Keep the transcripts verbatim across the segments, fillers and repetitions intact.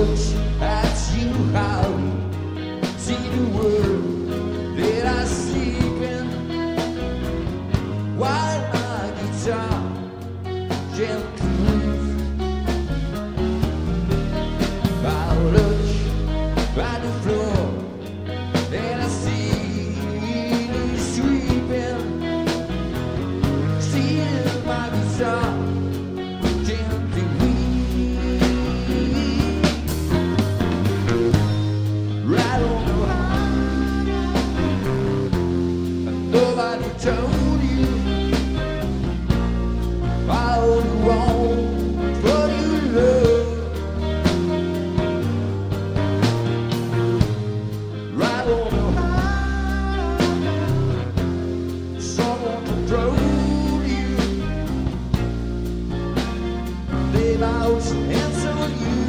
look at you, how see the world that I sleep in, while my guitar gently moves. I look at the floor and I see you sweeping, steal my guitar. Nobody told you how to want for your love. I don't know how someone controlled you. They bout to answer you.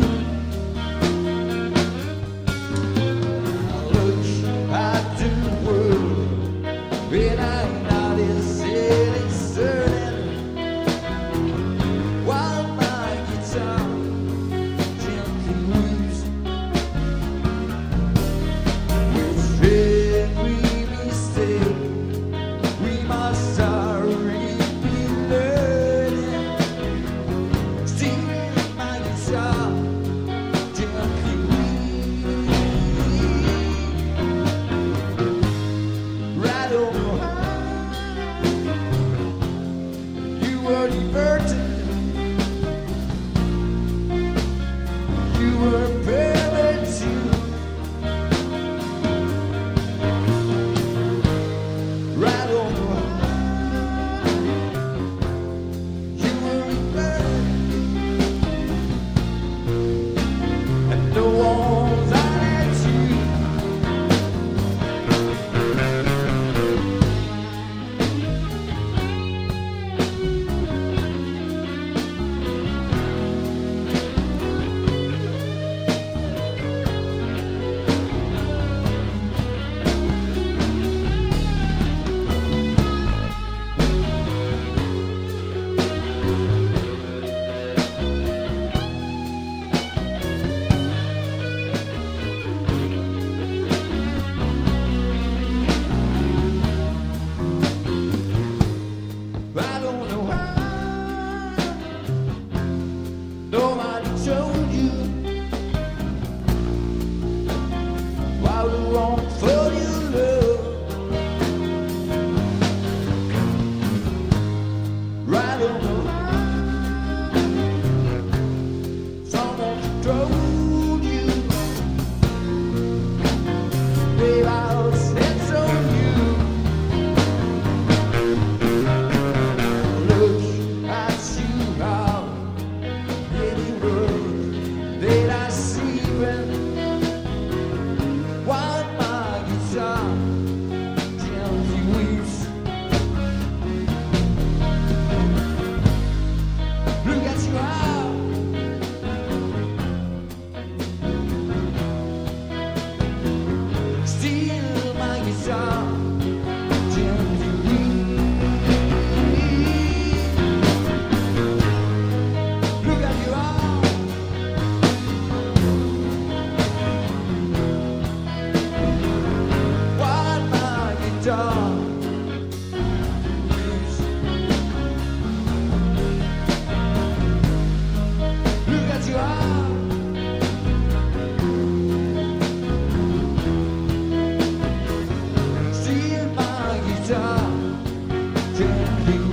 I look at the world when I'm not easily certain, while my guitar gently weeps. With every mistake we must already be learning. Stealing my guitar gently weeps. Right over. You were diverted, you were buried too. Right on the line, you were rebellion, and no one's on at you. I don't know how nobody told you why we wrong for your love. I don't know how someone controlled you. Babe, I'll sense on you. While my guitar gently weeps. Look at you how steal my guitar gently weeps. Look at you how guitar weeps. Look at you how steal my guitar gently.